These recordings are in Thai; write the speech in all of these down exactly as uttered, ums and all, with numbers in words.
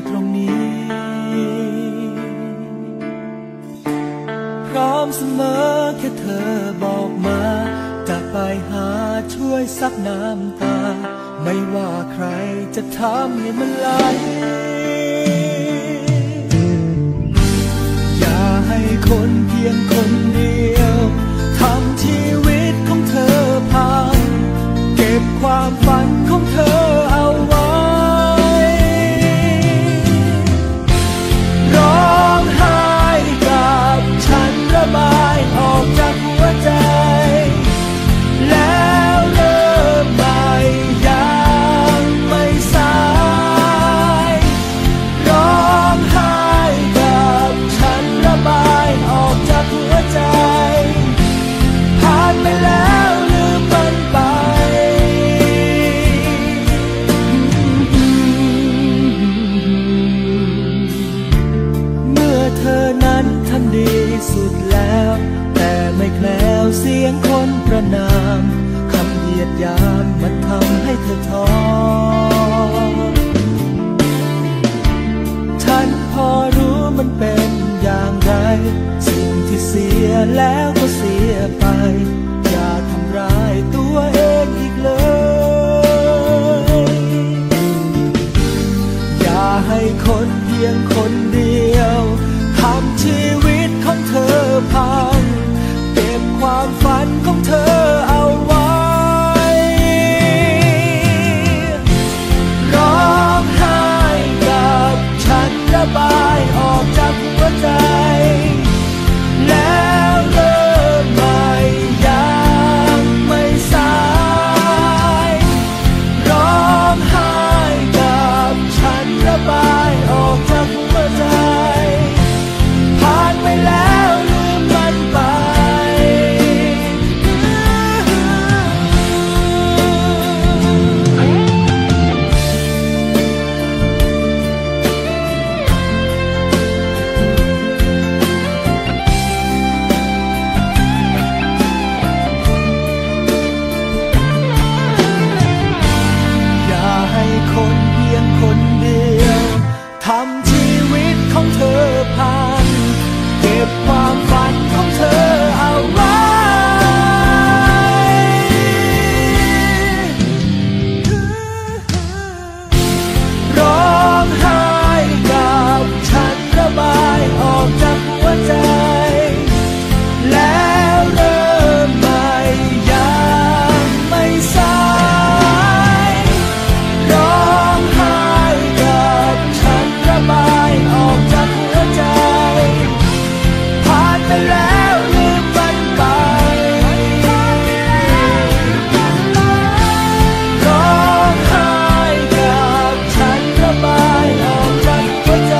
ตรงนี้พร้อมเสมอแค่เธอบอกมาจะไปหาช่วยซับน้ำตาไม่ว่าใครจะทำให้มันไหลอย่าให้คนเพียงคนเดียวทำชีวิตของเธอพังเก็บความฝันของเธอเอาไว้ร้องไห้กับฉันระบายออกจากหัวใจแล้วเริ่มใหม่ยังไม่สายร้องไห้กับฉันระบายออกจากหัวใจผ่านไปแล้วลืมมันไปเมื่อเธอนั้นทำดีสุดแล้วแต่ไม่แคล้วเสียงคนประนามคำเหยียดหยามมันทำให้เธอท้อฉันพอรู้มันเป็นอย่างไรสิ่งที่เสียแล้วก็เสียไปอย่าทำร้ายตัวเองอีกเลยอย่าให้คนเพียงคนเดียวทำชีวิตของเธอพังเก็บความฝันของเธอเอาไว้ร้องไห้กับฉันระบายออกจากหัวใจแล้วเริ่มใหม่ยังไม่สายร้องไห้กับฉันระบายออกจากหัวใจผ่านไปแล้วลืมมันไปอย่าให้คนเพียงคนเดียวทำชีวิตของเธอพังเก็บความฝันของเธอเอาไว้ร้องไห้กับฉันระบายออกจากหัวใจแล้วเริ่มใหม่ยังไม่สายร้องไห้กับฉันระบายออกจากหัวใจผ่านไปแล้วลืมมันไปร้องไห้กับฉันระบายออกจากหัวใจ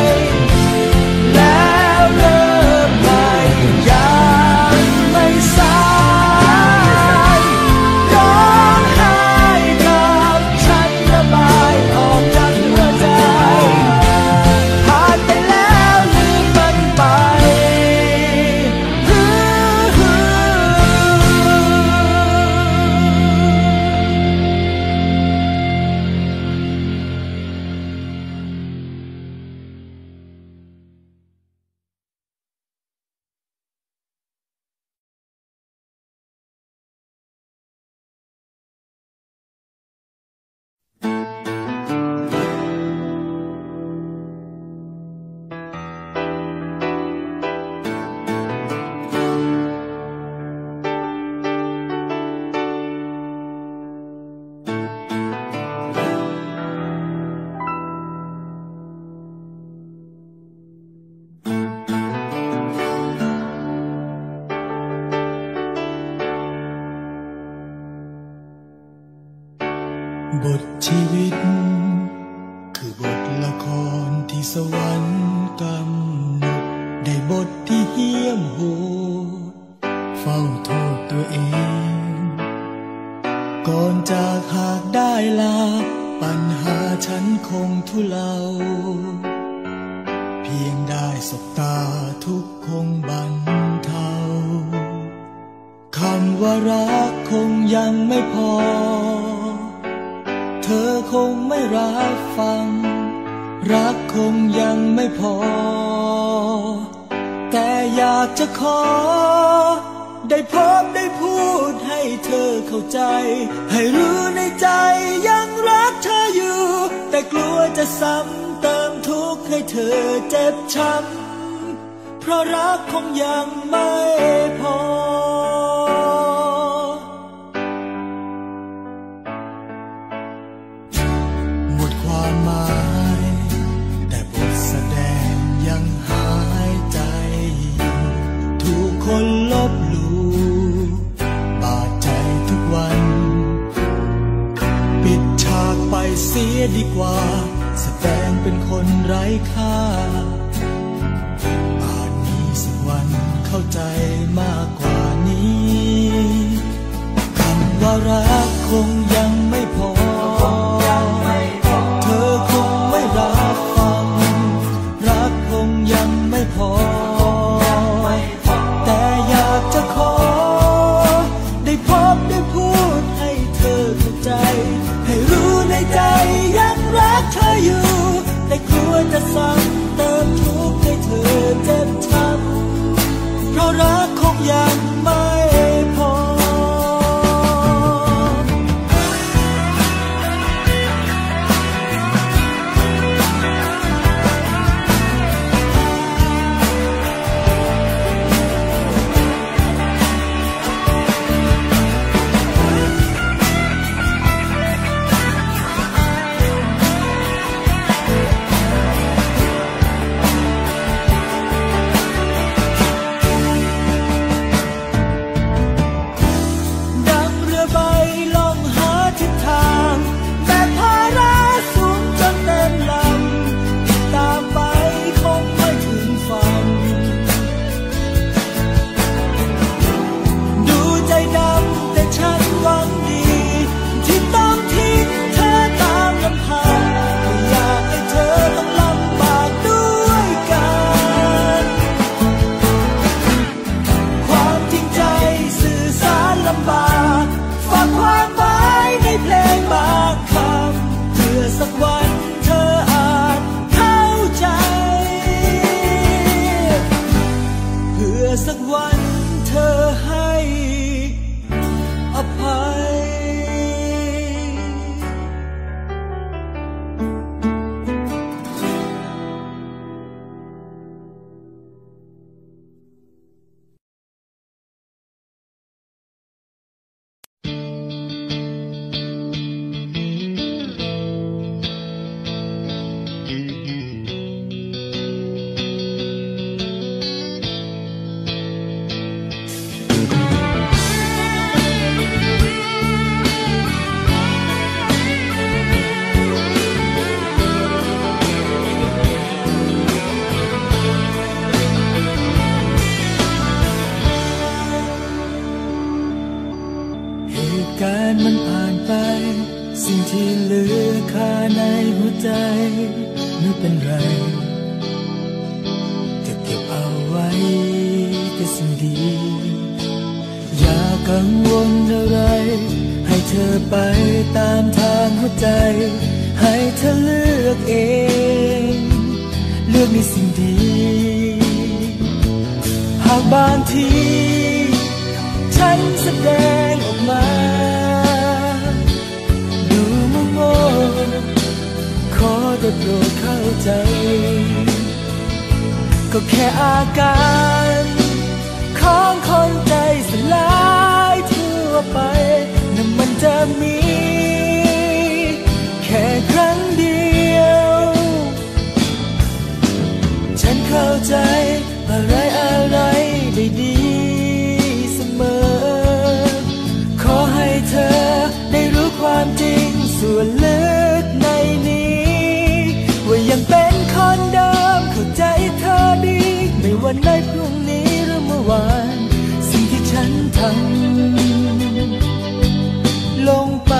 แล้วเริ่มใหม่ยังไม่สายร้องไห้กับฉันระบายออกจากหัวใจผ่านไปแล้วลืมมันไปบทชีวิตคือบทละครที่สวรรค์กำหนดได้บทที่เหี้ยมโหดเฝ้าโทษตัวเองก่อนจากหากได้ลาปัญหาฉันคงทุเลาเพียงได้สบตาทุกข์คงบรรเทาคำว่ารักคงยังไม่พอเธอคงไม่รับฟังรักคงยังไม่พอแต่อยากจะขอได้พบได้พูดให้เธอเข้าใจให้รู้ในใจยังรักเธออยู่แต่กลัวจะซ้ำเติมทุกข์ให้เธอเจ็บช้ำเพราะรักคงยังไม่พอหมดความหมายแต่บทแสดงยังหายใจถูกคนลบหลู่บาดใจทุกวันปิดฉากไปเสียดีกว่าแสดงเป็นคนไร้ค่าอาจมีสักวันเข้าใจมากกว่านี้คำว่ารักคงยังไม่พอเธอคงไม่รับฟังรักคงยังไม่พอแต่อยากจะขอได้พบได้พูดให้เธอเข้าใจให้รู้ในใจยังรักเธออยู่แต่กลัวจะซ้ำเติมทุกข์ให้เธอเจ็บช้ำเพราะรักคงยังไม่พอสักวันเธอให้อภัยการมันผ่านไปสิ่งที่เหลือคาในหัวใจไม่เป็นไรจะเก็บเอาไว้แต่สิ่งดีอย่ากังวลอะไรให้เธอไปตามทางหัวใจให้เธอเลือกเองเลือกในสิ่งดีหากบางทีฉันแสดงออกมาดูโง่ๆขอได้โปรดเข้าใจก็แค่อาการของคนใจสลายทั่วไปนั่นมันจะมีแค่ครั้งเดียวฉันเข้าใจอะไรอะไรได้ดีขอให้เธอได้รู้ความจริงส่วนลึกในนี้ว่ายังเป็นคนเดิมเข้าใจเธอดีไม่ว่าในพรุ่งนี้หรือเมื่อวานสิ่งที่ฉันทำลงไป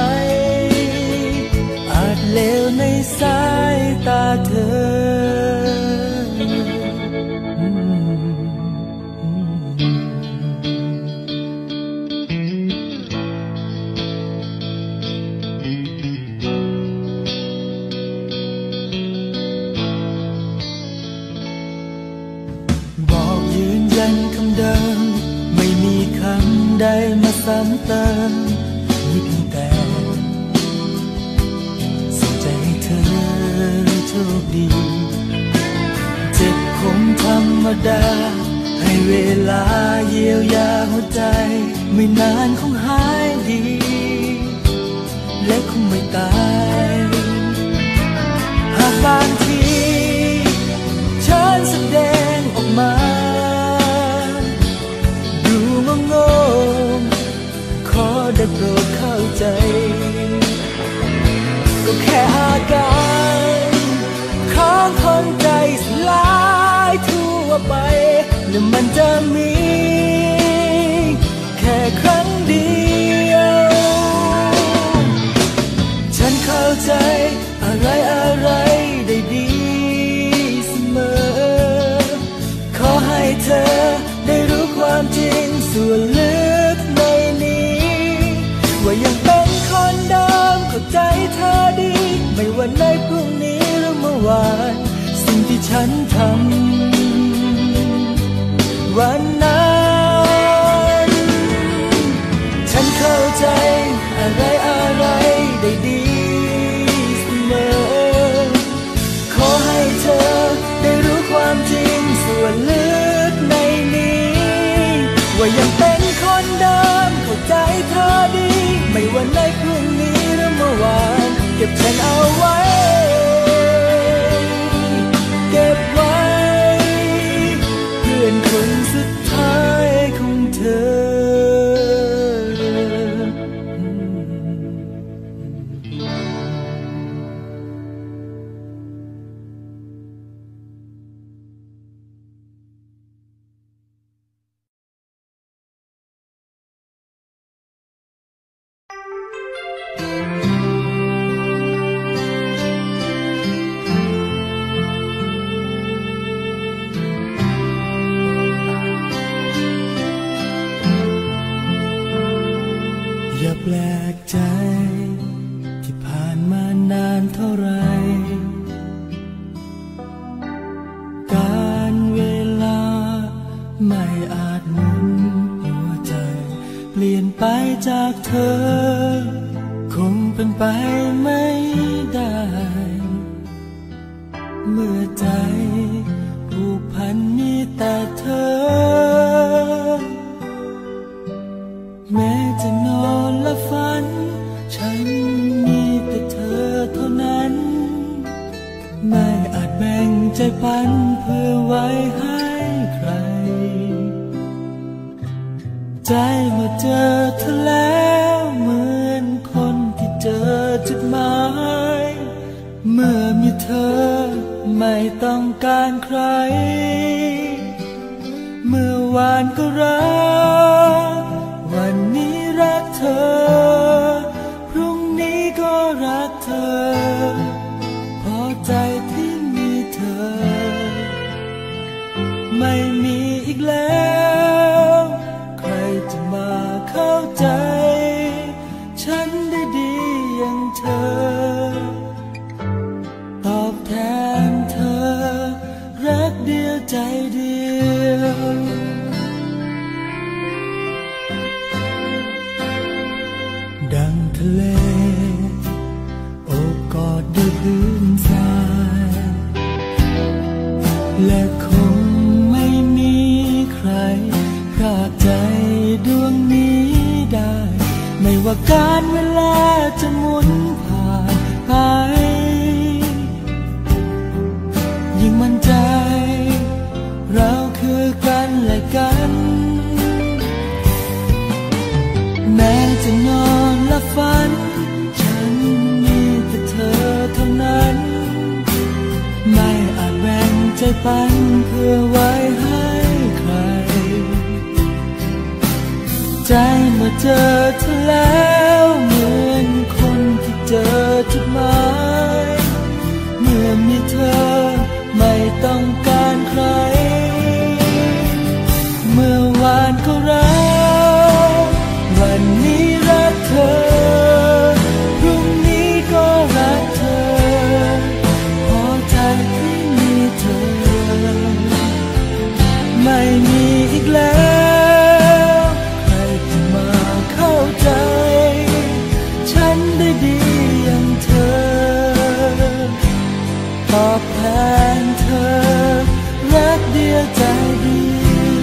อาจเลวในสายตาเธอเมาซ้ำเติมนี่เพียงแต่ส่งใจให้เธอโชคดีเจ็บคงธรรมดาให้เวลาเยียวยาหัวใจไม่นานคงหายดีและคงไม่ตายหากบางทีฉันแสดงออกมาดูงงงขอได้โปรดเข้าใจก็แค่อาการของคนใจสลายทั่วไปและมันจะมีแค่ครั้งเดียวฉันเข้าใจอะไรอะไรได้ดีเสมอขอให้เธอได้รู้ความจริงส่วนลึกในนี้ว่ายังเป็นคนเดิมเข้าใจเธอดีไม่ว่าในพรุ่งนี้หรือเมื่อวานสิ่งที่ฉันทำวันนั้นฉันเข้าใจอะไรอะไรได้ดีเสมอขอให้เธอได้รู้ความจริงส่วนลึกในนี้ว่ายังเป็นคนเดิมเข้าใจเธอดีไม่ว่าในพรุ่งนี้หรือเมื่อวานเก็บฉันเอาไว้เก็บไว้เพื่อนคนสุดท้ายของเธออย่าแปลกใจที่ผ่านมานานเท่าไรการเวลาไม่อาจหมุนหัวใจเปลี่ยนไปจากเธอคงเป็นไปไม่ได้เมื่อใจผูกพันมีแต่เธอแม้จะนอนและฝันฉันมีแต่เธอเท่านั้นไม่อาจแบ่งใจปันเพื่อไว้ให้ใครใจเมื่อเจอเธอแล้วเหมือนคนที่เจอจุดหมายเมื่อมีเธอไม่ต้องการใครเมื่อวานก็รักวันนี้รักเธอพรุ่งนี้ก็รักเธอพอใจที่มีเธอไม่มีอีกแล้วใครจะมาเข้าใจฉันได้ดีอย่างเธอตอบแทนเธอรักเดียวใจเดียวดังทะเลโอบกอดด้วยพื้นทรายและคงไม่มีใครพรากใจดวงนี้ได้ไม่ว่าการเวลาจะหมุนผ่านไปยิ่งมั่นใจเราคือกันและกันแม้จะนอนและฝันฉันมีแต่เธอเท่านั้นไม่อาจแบ่งใจปันเพื่อไว้ให้ใครใจเมื่อเจอเธอแล้วเหมือนคนที่เจอจุดหมายเมื่อมีเธอไม่ต้องการใครเมื่อวานก็รักวันนี้รักเธอพรุ่งนี้ก็รักเธอพอใจที่มีเธอไม่มีอีกแล้วใครจะมายวใจเดียว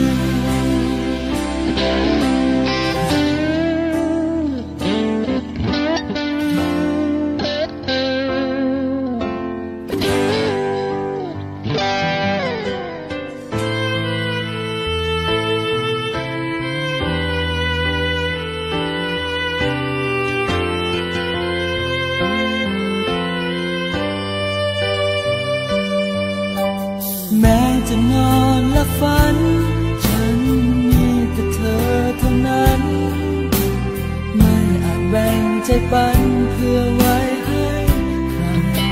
แม้จะนอนและฝันฉันมีแต่เธอเท่านั้นไม่อาจแบ่งใจปันเพื่อไว้ให้ใคร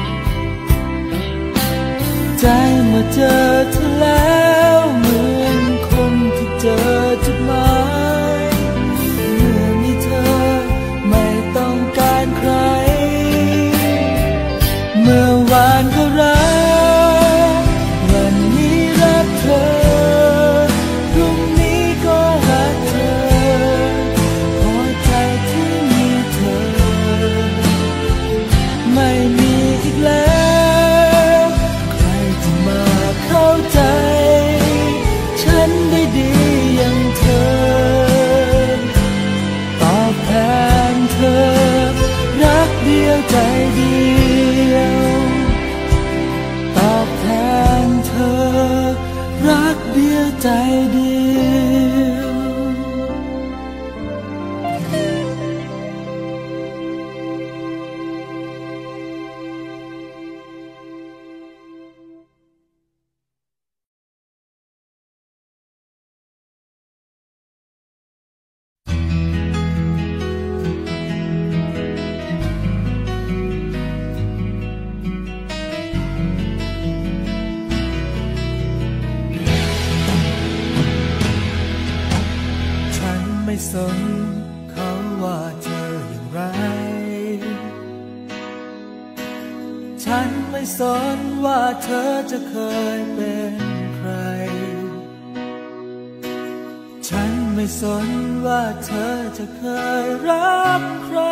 ใจเมื่อเจอเธอแล้วเหมือนคนที่เจอจุดหมายเมื่อมีเธอไม่ต้องการใครเมื่อวานก็รักใจเดียวตอบแทนเธอรักเดียวใจเดียวไม่สนเขาว่าเธออย่างไรฉันไม่สนว่าเธอจะเคยเป็นใครฉันไม่สนว่าเธอจะเคยรักใคร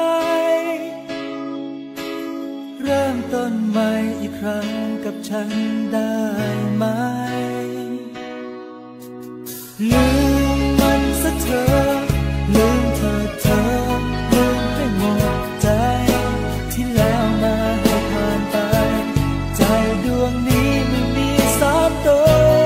เริ่มต้นใหม่อีกครั้งกับฉันได้ไหมลืมมันซะเธอลืมเธอเธอลืมให้หมดใจที่แล้วมาให้ผ่านไปใจดวงนี้ไม่มีสามตัว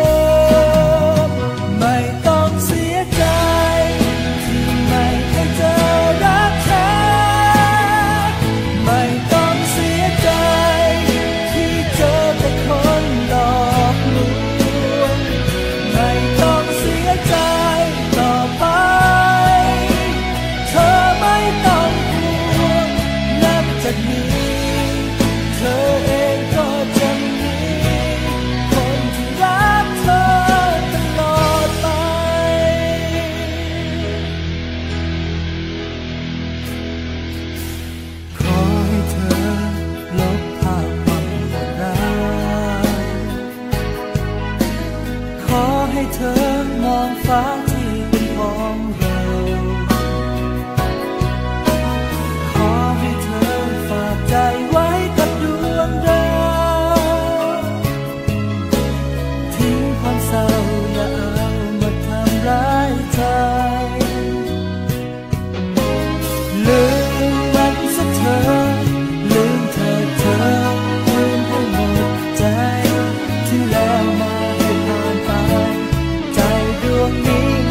ไม่ต้องเสียใจที่ไม่เคยเจอรักแท้ไม่ต้องเสียใจที่เจอแต่คนหลอกลวงไม่ต้องเสียใจต่อไปจากนี้เธอเองก็จะมีคนที่รักเธอตลอดไปขอให้เธอลบภาพความร้ายขอให้เธอมองฟ้าที่เป็นของเราใจไว้กับดวงดาวทิ้งความเศร้าอย่าเอามาทำร้ายใจลืมมันซะเธอลืมเธอเธอลืมให้หมดใจที่แล้วมาให้ผ่านไปใจดวงนี้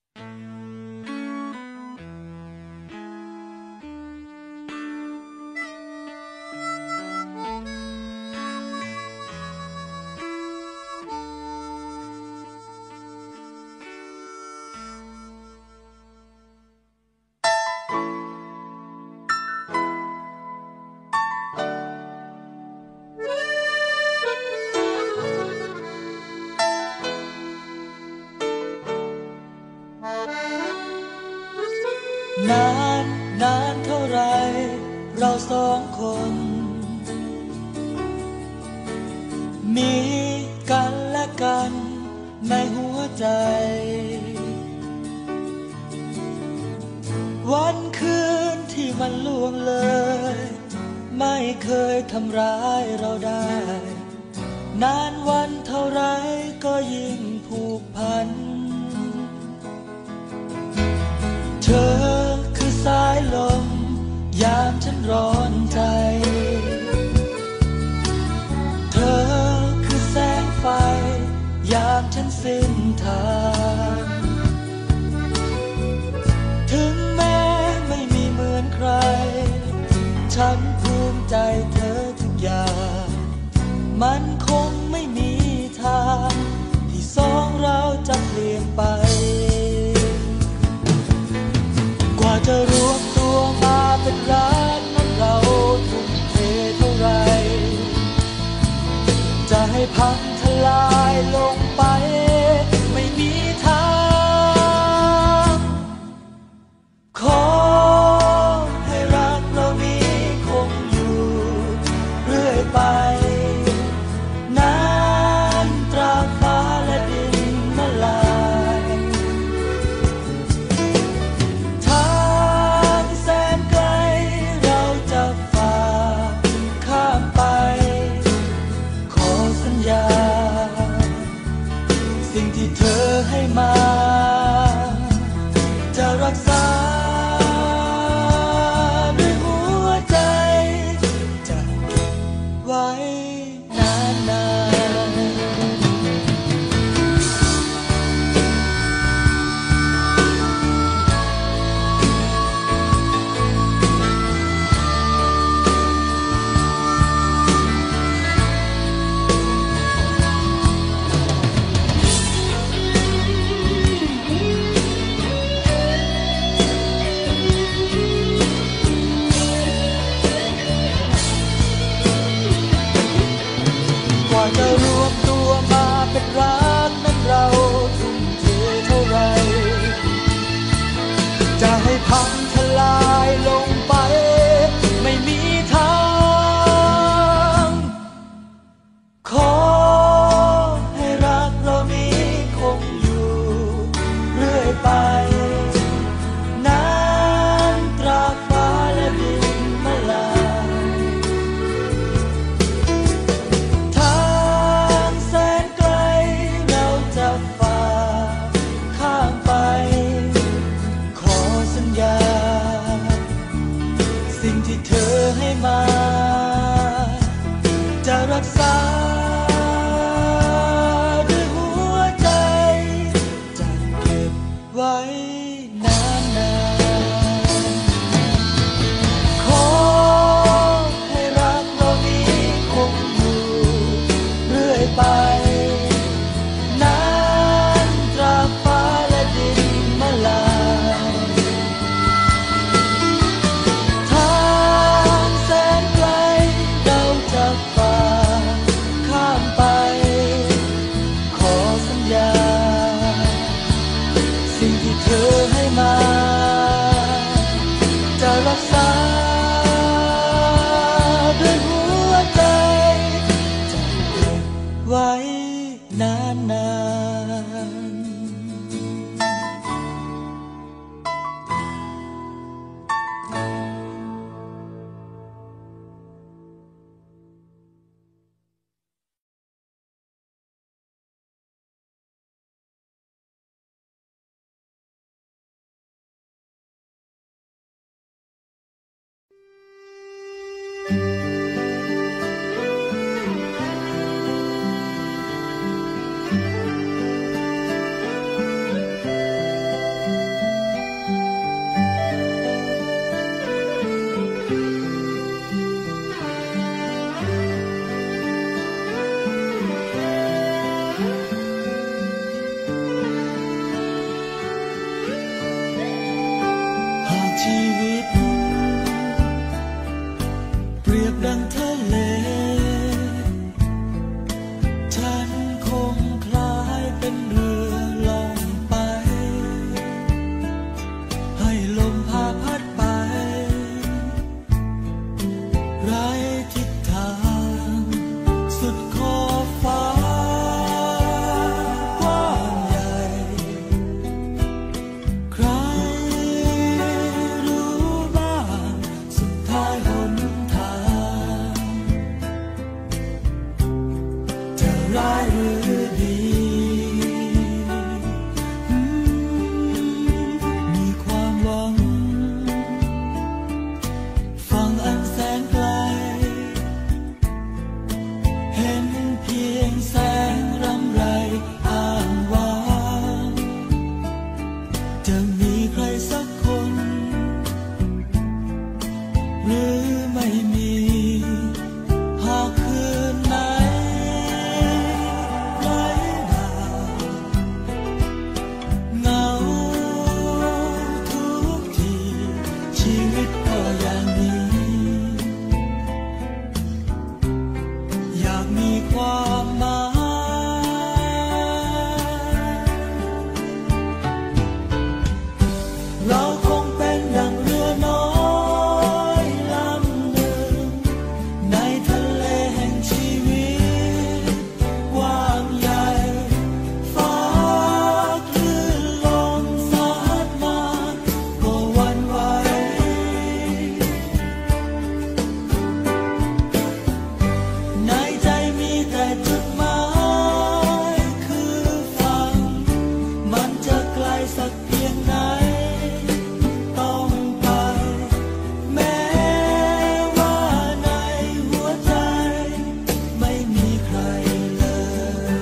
นานนานเท่าไรเราสองคนมีกันและกันในหัวใจวันคืนที่มันล่วงเลยไม่เคยทำร้ายเราได้นานวันเท่าไรก็ยิ่งผูกพันเธอคือสายลมยามฉันร้อนใจเธอคือแสงไฟยามฉันสิ้นทางถึงแม้ไม่มีเหมือนใครฉันภูมิใจเธอทุกอย่างมันคงไม่มีทางที่สองเราจะเปลี่ยนไปกว่าจะรวมตัวมาเป็นรักนั้นเราทุ่มเทเท่าไรจะให้พังทลายลงไปไม่มีทางขอให้รักเรานี้คงอยู่เรื่อยไปนานตราบฟ้าและดินละลายทางแสนไกลเราจะฝ่าข้ามไปขอสัญญาสิ่งที่เธอให้มาจะรักษาด้วยหัวใจจะเก็บไว้นานๆกว่าจะรวมตัวมาเป็นรักนั้นเราทุ่มเทเท่าไรจะให้พังทลายลงไปไม่มีทางขอให้รักเรานี้คงอยู่เรื่อยไปนานตราบฟ้าและดินละลายทางแสนไกลเราจะฝ่าข้ามไปขอสัญญาสิ่งที่เธอให้มาจะรักษาด้วยหัวใจจะเก็บไว้นานๆขอให้รักเรานี้คงอยู่เรื่อยไปนานตราบฟ้าและดินละลายทางแสนไกลเราจะฝ่าข้ามไปขอสัญญาสิ่งที่เธอให้มาจะรักษาด้วยหัวใจจะเก็บไว้นานๆจะมีใครสักคนหรือไม่มีหากคืนไหนไร้ดาวเหงาทุกทีชีวิตก็อย่างนี้อยากมีความหมายเราคงเป็นดังเรือน้อยลำหนึ่งในทะเลแห่งชีวิตกว้างใหญ่ฟ้าคลื่นลมซัดมาก็หวั่นไหวในใจมีแต่จุดหมายคือฝั่งมันจะไกลสักเพียงไหนต้องไปแม้ว่าในหัวใจไม่มีใครเลย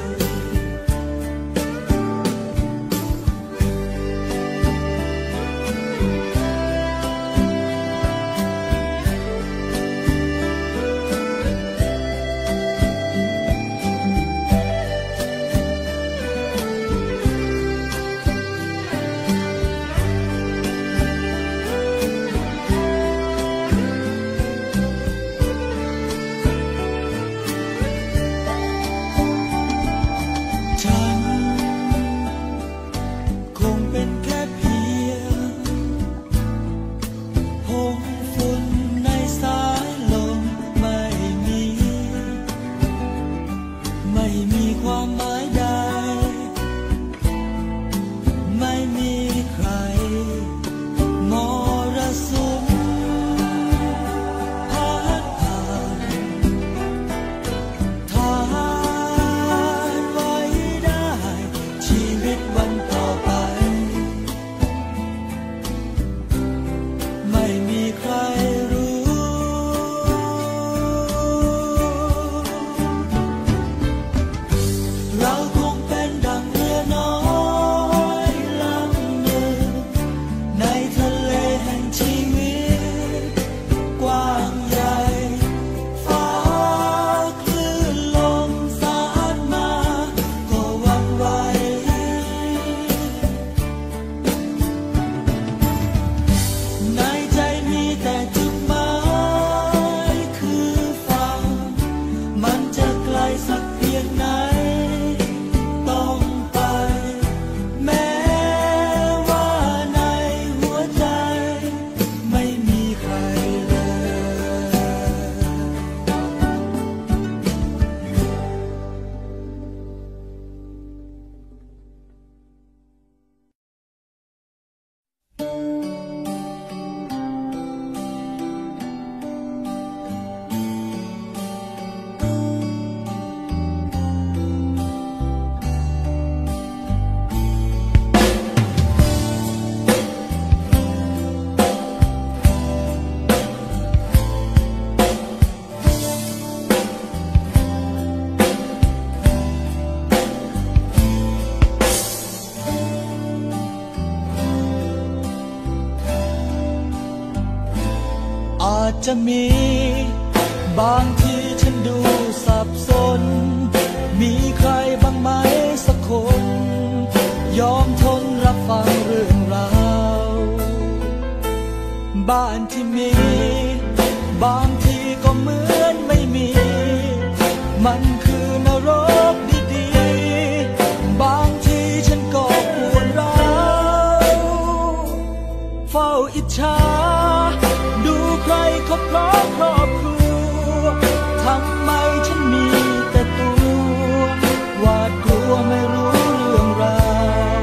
ฉันคงเป็นแค่เพียงผงฝุ่นในสายลมไม่มีไม่มีความหมายใดไม่มีใครมรสุมพัดผ่านทานไว้ได้ชีวิตวันต่อไปไม่มีใครรู้เราคงเป็นดังเรือน้อยลำหนึ่งในทะเลแห่งชีวิตกว้างใหญ่ฟ้าคลื่นลมซัดมาก็หวั่นไหวในใจมีแต่จุดหมายคือฝั่งมันจะไกลสักเพียงไหนต้องไปแม้ว่าในหัวใจไม่มีใครเลยอาจจะมีบางทีฉันดูสับสนมีใครบ้างไหมสักคนยอมทนรับฟังเรื่องราวบ้านที่มีบางทีก็เหมือนไม่มีมันคือนรกดีๆบางทีฉันก็ปวดร้าวเฝ้าอิจฉาดูใครเขาพร้อมครอบครัวทำไมฉันมีแต่ตัวหวาดกลัวไม่รู้เรื่องราว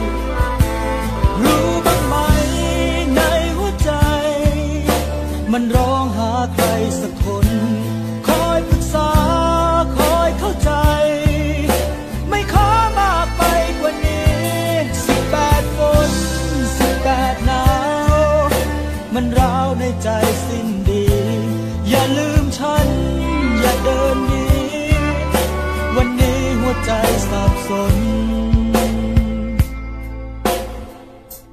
รู้บ้างไหมในหัวใจมันร้องหาใครสักคนคอยปรึกษาคอยเข้าใจไม่ขอมากไปกว่านี้สิบแปดฝนสิบแปดหนาวมันร้าวในใจสิ้นดีอย่าลืมฉันอย่าเดินหนีวันนี้หัวใจสับสน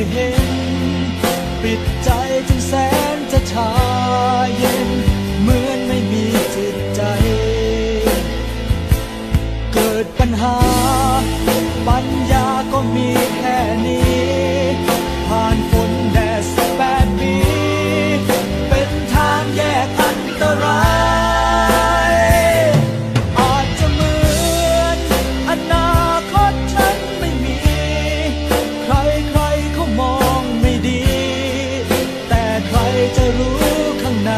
เห็นปิดใจจนแสนจะชาเย็นเหมือนไม่มีจิตใจเกิดปัญหาปัญญาก็มีแค่นี้ผ่านฝนแดดสิบแปดปีเป็นทางแยกอันตรายอาจจะเหมือนอนาคตฉันไม่มีใครใครเขามองไม่ดีแต่ใครจะรู้ข้างใน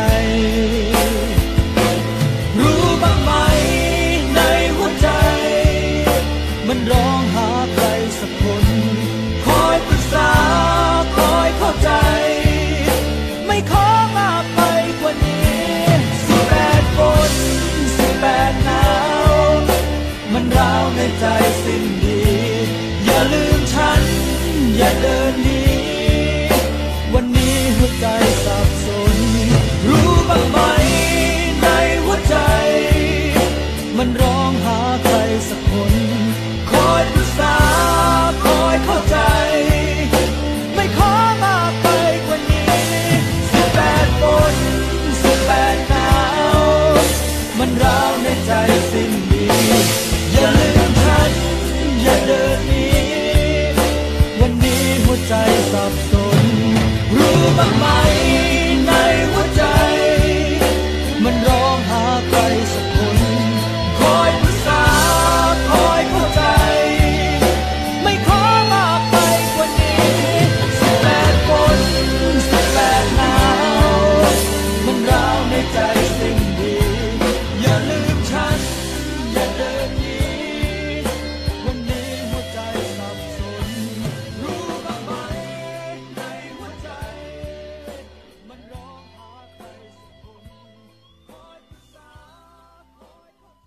รู้บ้างไหมในหัวใจมันร้องหาใครสักคนคอยปรึกษาคอยเข้าใจไม่ขอมากไปกว่านี้สิบแปดฝนสิบแปดหนาวมันร้าวในใจสิ้นดีอย่าลืมฉันอย่าเดินหนีวันนี้หัวใจสับสนรู้บ้างไหมในหัวใจมันร้องหาใครสักคนคอยปรึกษาคอยเข้าใจไม่ขอมากไปกว่านี้สิบแปดฝนสิบแปดหนาวมันร้าวในใจสิ้นดีอย่าลืมฉันอย่าเดินหนีวันนี้หัวใจสับสนรู้บ้างไหมในหัวใจมันร้องหาใครสักคนคอยปรึกษาคอยเข้าใจไม่ขอมากไปกว่านี้สิบแปดฝนสิบแปดหนาวมันร้าวในใจสิ้นดีอย่าลืมฉันอย่าเดินหนีวันนี้หัวใจสับสนรู้บ้างไหมในหัวใจมันร้องหาใครสักคนคอยปรึกษาคอยเข้าใจ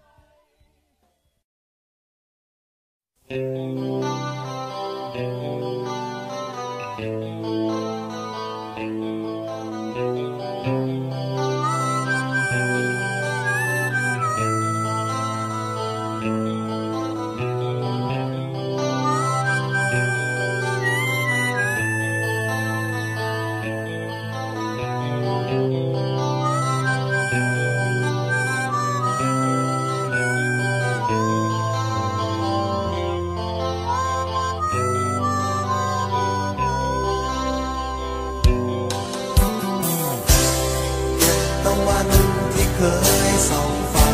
ตะวันที่เคยส่องฟ้า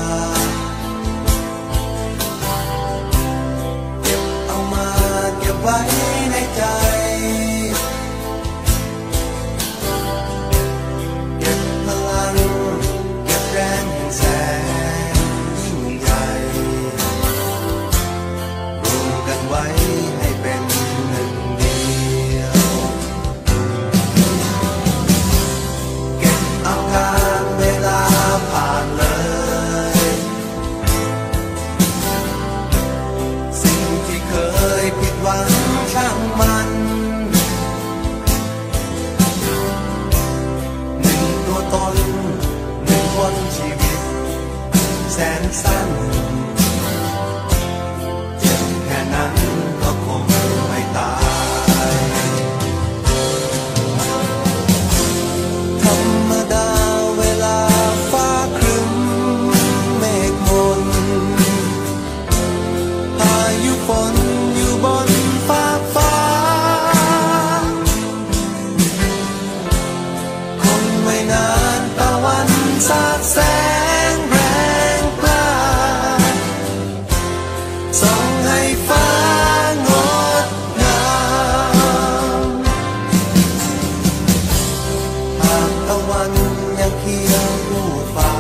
เก็บเอามาเก็บไว้ในใจเก็บพลังเก็บแรงแห่งแสงยิ่งใหญ่รวมกันไว้ให้เป็นหนึ่งเดียวเก็บเอาการเวลาผ่านเลยสิ่งที่เคยผิดหวังช่างมันหนึ่งตัวตนหนึ่งคนชีวิตแสนสั้นเจ็บแค่นั้นก็คงไม่ตายธรรมดาเวลาฟ้าครึ้มเมฆมนพายุฝนอยู่บนฟากฟ้าคงไม่นานตะวันสาดแสงแรงกล้าส่องให้ฟ้างดงามหากตะวันยังเคียงคู่ฟ้า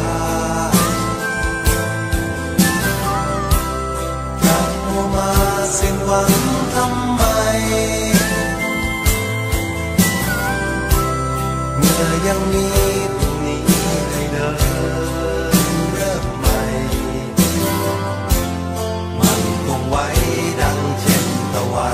จะมัวมาสิ้นหวังทำไมเมื่อยังมีพรุ่งนี้ให้เดินเริ่มใหม่มันคงไว้ดังเช่นตะวัน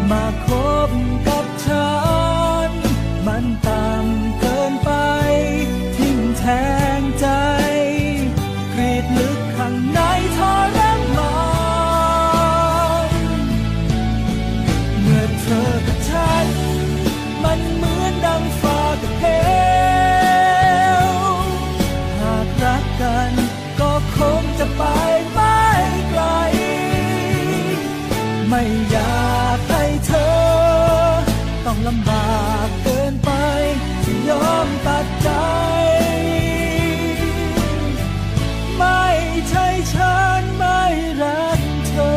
มาคบกับฉันมันต่ำเกินไปทิ่มแทงใจกรีดลึกข้างในทรมานเมื่อเธอกับฉันมันเหมือนดังฟ้ากับเหวหากรักกันก็คงจะไปไม่ไกลไม่อยากให้เธอต้องลำบากเกินไปที่ยอมตัดใจไม่ใช่ฉันไม่รักเธอ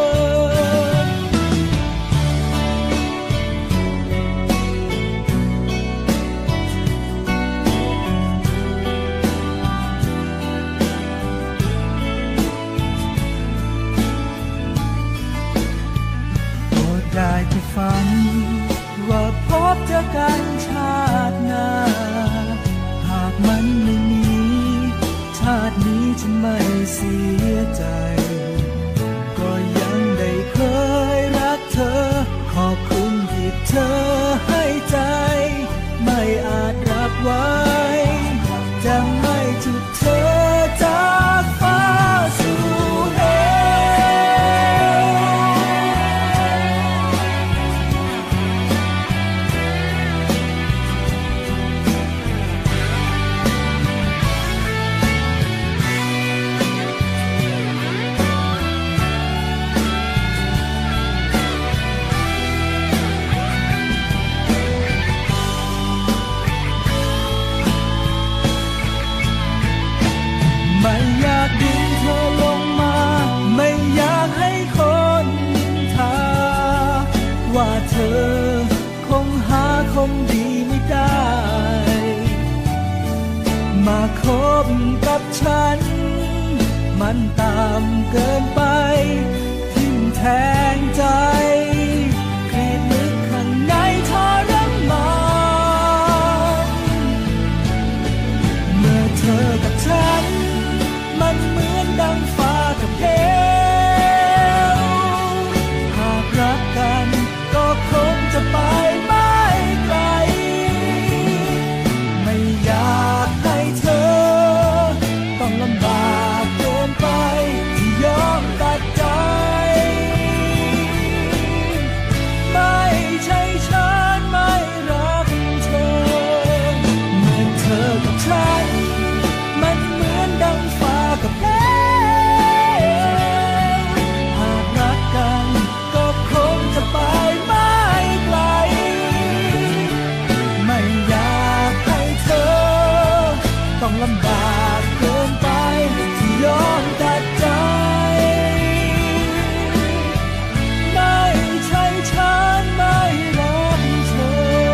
ได้แต่ฝันว่าพบเจอกันชาติหน้าหากมันไม่มีชาตินี้ฉันไม่เสียใจก็ยังได้เคยรักเธอขอบคุณที่เธอให้ใจไม่อาจรับไว้จะไม่จุดเธอจากฟ้าสู่เหวไม่อยากดึงเธอลงมาไม่อยากให้คนนินทาว่าเธอคงหาคนดีไม่ได้มาคบกับฉันมันต่ำเกินไปทิ่มแทงใจกรีดลึกข้างในทรมานเมื่อเธอกับฉันมันเหมือนดังฟ้ากับเหวหากรักกันก็คงจะไปไม่ไกลไม่อยากให้เธอต้องลำบากเกินไปที่ยอมตัดใจไม่ใช่ฉันไม่รักเธอเมื่อเธอกับฉันมันเหมือนดังฟ้ากับเหวหากรักกันก็คงจะไปไม่ไกลไม่อยากให้เธอต้องลำบากเกินไปที่ยอมตัดใจไม่ใช่ฉันไม่รักเธอ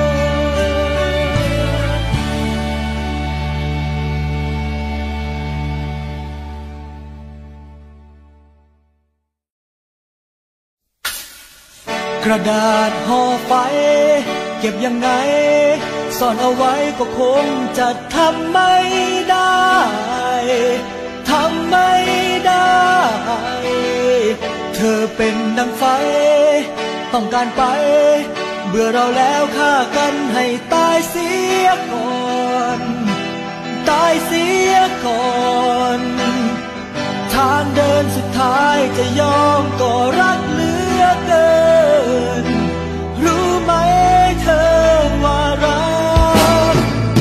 กระดาษห่อไฟเก็บยังไงซ่อนเอาไว้ก็คงจะทำไม่ได้ทำไม่ได้เธอเป็นดังไฟต้องการไปเบื่อเราแล้วฆ่ากันให้ตายเสียก่อนตายเสียก่อนทางเดินสุดท้ายจะยอมก็รักเหลือเกินรู้ไหมเธอว่ารัก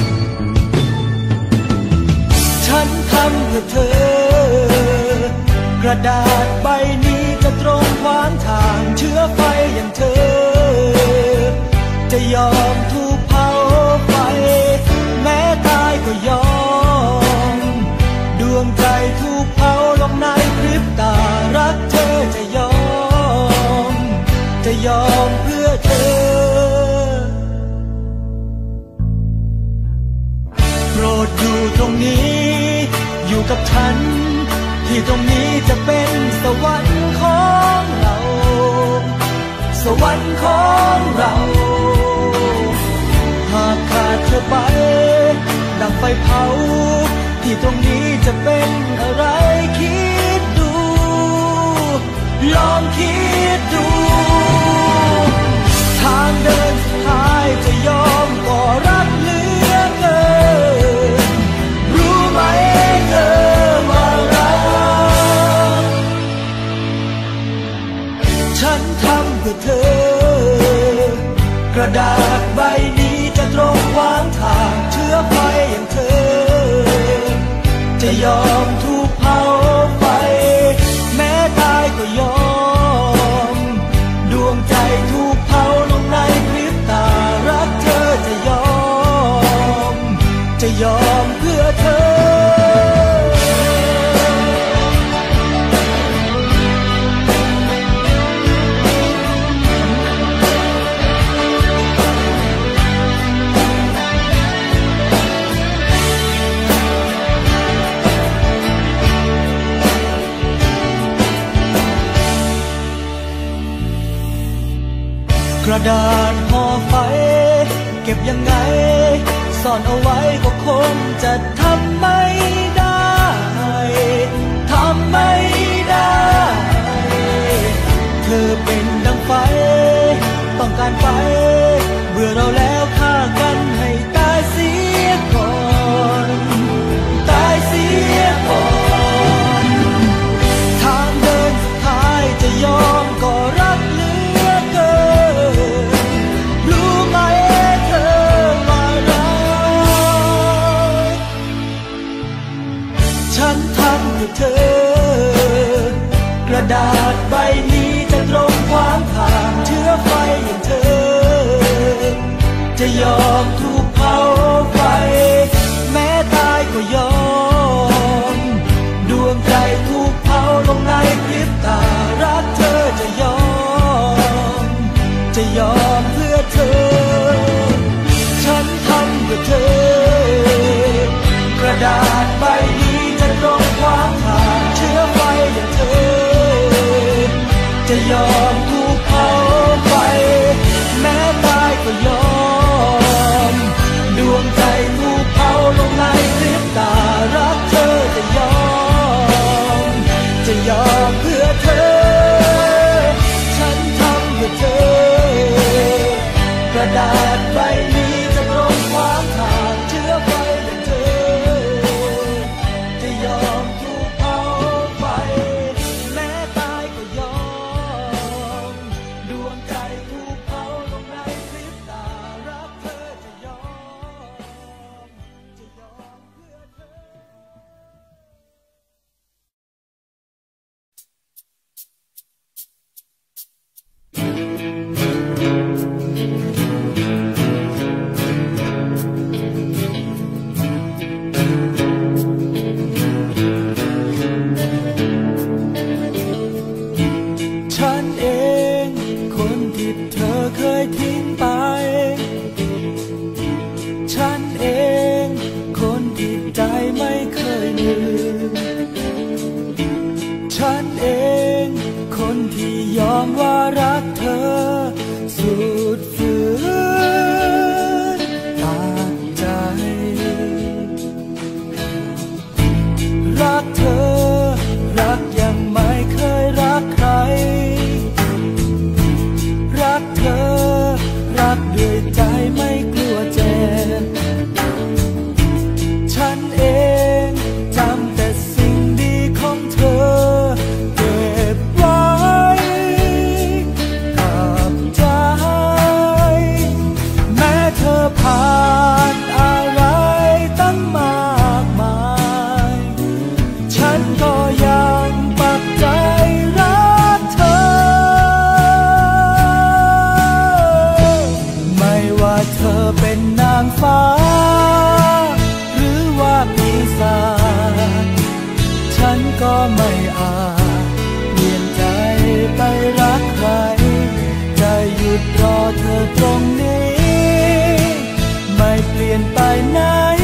ฉันทำเพื่อเธอกระดาษใบนี้จะตรงขวางทางเชื้อไฟอย่างเธอจะยอมถูกเผาไฟแม้ตายก็ยอมดวงใจถูกเผาลงในพริบตารักเธอจะยอมจะยอมเพื่อเธอโปรดอยู่ตรงนี้อยู่กับฉันที่ตรงนี้จะเป็นสวรรค์ของเราสวรรค์ของเราหากขาดเธอไปดังไฟเผาที่ตรงนี้จะเป็นอะไรคิดดูลองคิดดูระดาษใบนี้จะตรงขวางทางเชื้อไฟอย่างเธอจะยอมถูกเผาไฟแม้ตายก็ยอมดวงใจถูกเผาลงในพริบตารักเธอจะยอมจะยอมเพื่อเธอกระดาษห่อไฟเก็บยังไงซ่อนเอาไว้ก็คงจะทำไม่ได้ทำไม่ได้เธอเป็นดังไฟต้องการไฟเบื่อเราแล้วฆ่ากันให้ตายเสียก่อนตายเสียก่อนทางเดินสุดท้ายจะยอมก็รักเหลือเกินรู้ไหมเธอว่ารักฉันทำเพื่อเธอกระดาษใบนี้จะตรงขวางทางเชื้อไฟอย่างเธอจะยอมถูกเผาไฟแม้ตายก็ยอมดวงใจถูกเผาลงในพริบตารักเธอจะยอมจะยอมเพื่อเธอฉันทำเพื่อเธอกระดาษใบนี้จะตรงขวางทางเชื้อไฟอย่างเธอจะยอมถูกเผาไฟแม้ตายก็ยอมดวงใจถูกเผาลงในพริบตารักเธอจะยอมจะยอมเพื่อเธอฉันทำเพื่อเธอกระดาษใบนี้จะตรงขวางทางเชื้อไฟอย่างเธอจะยอมถูกเผาไฟแม้ตายก็ยอมดวงใจถูกเผาลงในพริบตารักเธอจะยอมจะยอมเพื่อเธอ ฉันเองคนที่เธอเคยทิ้งไปฉันเองคนที่ใจไม่เคยลืมฉันเองคนที่ยอมว่ารักเธอสุดฝืนตัดใจรักเธอรักยังไม่เคยรักใครรักเธอรักด้วยใจไม่กลัวเจ็บฉันเองจำแต่สิ่งดีของเธอเก็บไว้กับใจแม้เธอผ่านอะไรตั้งมากมายฉันก็ยังปักใจรักเธอไม่ว่าเธอเป็นนางฟ้าหรือว่าปีศาจฉันก็ไม่อาจเปลี่ยนใจไปรักใครจะหยุดรอเธอตรงนี้ไม่เปลี่ยนไปไหน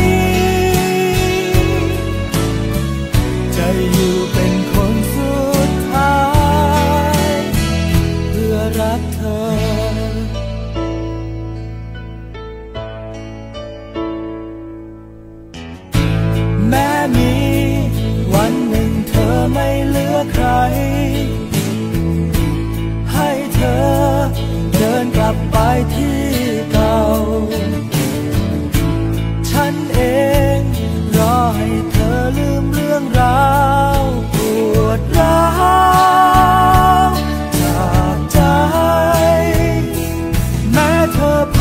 จะอยู่เป็นคนสุดท้ายเพื่อรักเธอแม้มีวันหนึ่งเธอไม่เหลือใครให้เธอเดินกลับไปที่เก่าฉันเองรอให้เธอลืมเรื่องราวปวดร้าวจากใจแม้เธอ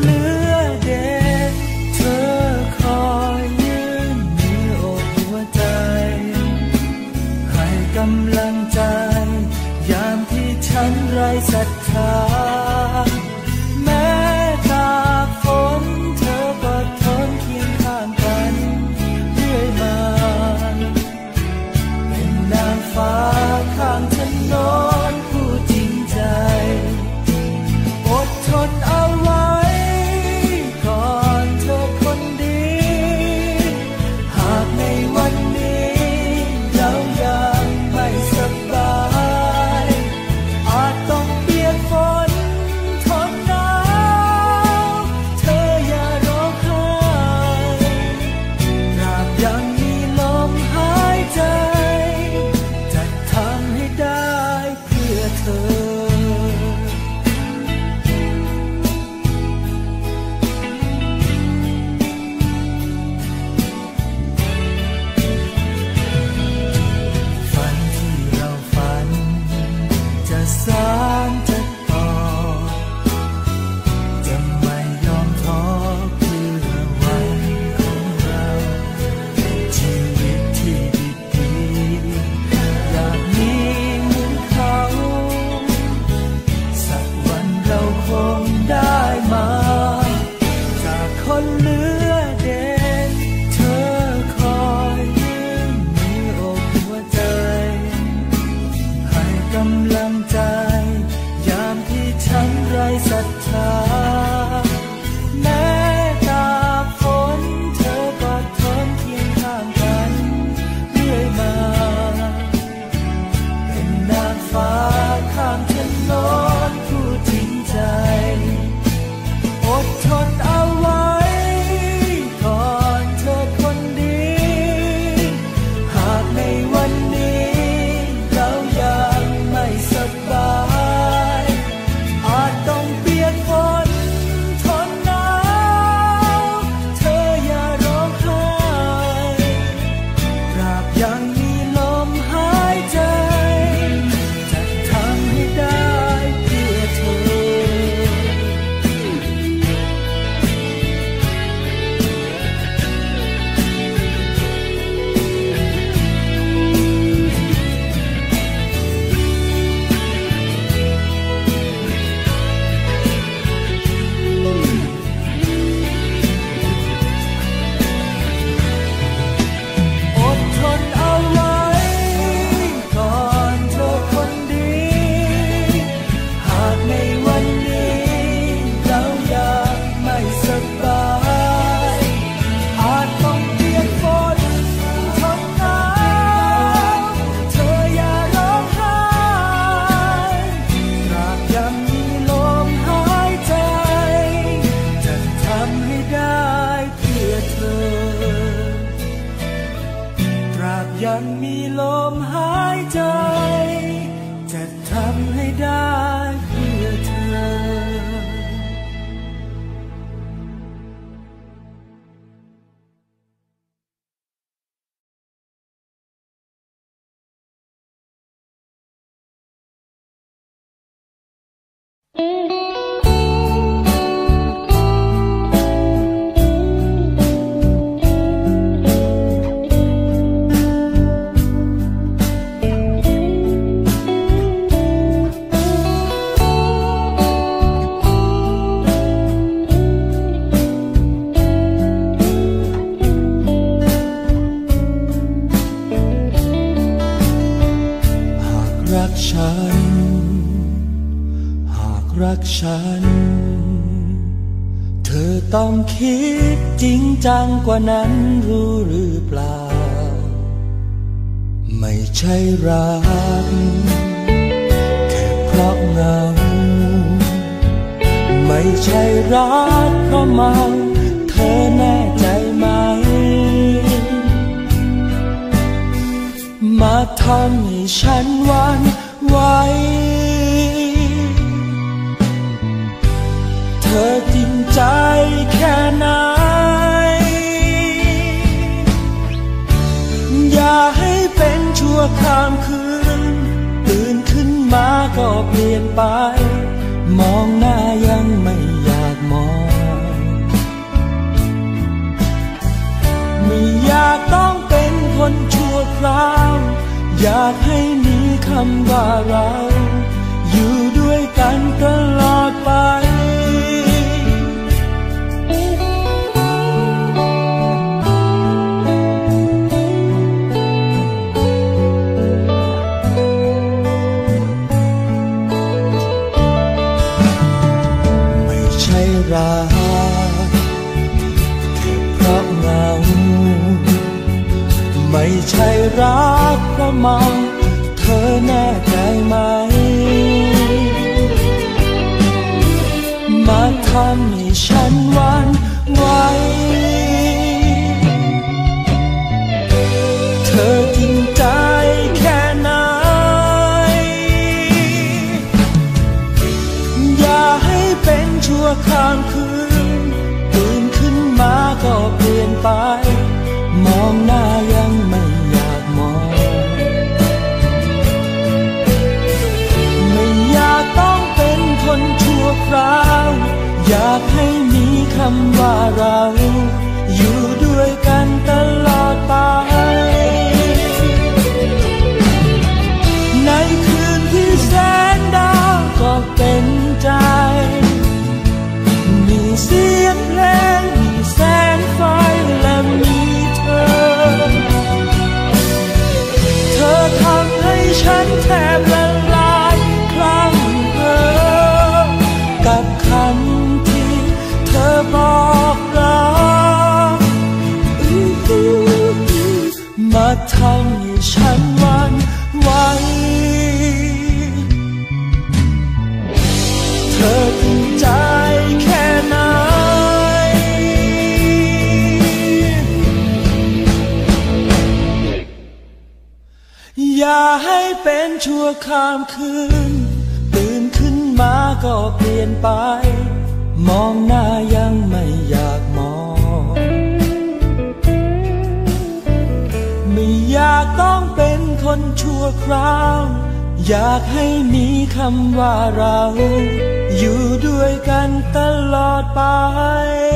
เหลือเด่นเธอคอยยืนมีอกหัวใจให้กำลังใจยามที่ฉันไร้ศรัทธาแม้ตากฝนเธอก็ทนเคียงข้างกันเรื่อยมาเป็นนางฟ้าข้างถนนผู้จริงใจอดทนเอาไว้ก่อนเธอคนดีหากในวันนี้เรายังไม่สบายอาจต้องเปียกฝนทนหนาวเธออย่าร้องไห้ตราบยังมีลมหายใจจะทำให้ได้เพื่อเธอฝันที่เราฝันจะสานจะต่อจะไม่ยอมท้อเพื่อวันของเราชีวิตที่ดีๆอยากมีเหมือนเขาสักวันเราคงได้มาจากคนเหลือเด่นเธอคอยยืนมีอกหัวใจให้กำลังใจยามที่ฉันไร้ศรัทธาแม้ตากฝนเธอก็ทนเคียงข้างกันเรื่อยมาเป็นนางฟ้าข้างถนนผู้จริงใจอดทนเอาไว้ก่อนเธอคนดีหากในวันนี้เรายังไม่สบายอาจต้องเปียกฝนทนหนาวเธออย่าร้องไห้ตราบยังมีลมหายใจจะทำให้ได้เพื่อเธออดทนเอาไว้ก่อนเธอคนดีหากในวันนี้เรายังไม่สบายอาจต้องเปียกฝนทนหนาวเธออย่าร้องไห้ตราบยังมีลมหายใจจะทำให้ได้เพื่อเธอตราบยังมีลมหายใจจะทำให้ได้เพื่อเธอ ฉันหากรักฉันเธอต้องคิดจริงจังกว่านั้นรู้หรือเปล่าไม่ใช่รักแค่เพราะเหงาไม่ใช่รักเพราะเมาเธอแน่ใจไหมมาทำให้ฉันหวั่นไหวเธอจริงใจแค่ไหนอย่าให้เป็นชั่วข้ามคืนตื่นขึ้นมาก็เปลี่ยนไปมองหน้ายังไม่อยากมองคนชั่วคราวอยากให้มีคำว่าเราอยู่ด้วยกันตลอดไปไม่ใช่รักแค่เพราะเหงาไม่ใช่รักเพราะเมาเธอแน่ใจไหมมาทำให้ฉันหวั่นไหวเธอจริงใจแค่ไหนอย่าให้เป็นชั่วข้ามคืนตื่นขึ้นมาก็เปลี่ยนไปมองหน้ายังไม่อยากมองไม่อยากต้องเป็นคนชั่วคราวอยากให้มีคำว่าเราอยู่ด้วยกันตลอดไปในคืนที่แสงดาวก็เป็นใจมีเสียงเพลงมีแสงไฟและมีเธอเธอทำให้ฉันแทบละลายคลั่งเพ้อกับคำที่เธอบอกรักมาทำให้ฉันหวั่นไหวเธอจริงใจแค่ไหนอย่าให้เป็นชั่วข้ามคืนตื่นขึ้นมาก็เปลี่ยนไปมองหน้ายังไม่อยากมองไม่อยากต้องเป็นคนชั่วคราวอยากให้มีคำว่าเราอยู่ด้วยกันตลอดไป